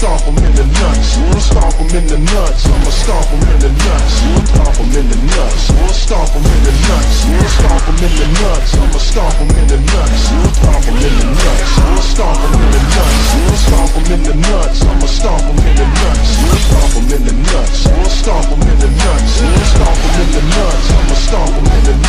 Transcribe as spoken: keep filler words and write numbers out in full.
stomp them in the nuts. Stomp them in the nuts. I'ma stomp them in the nuts. Stomp them in the nuts. Stomp them in the nuts. Stomp them in the nuts. I'ma stomp them in the nuts. Stomp them in the nuts. Stomp them in the nuts. Stomp them in the nuts. I'ma stomp them in the nuts. Stomp them in the nuts. Stomp them in the nuts. Stomp them in the nuts. I'ma stomp them in the nuts.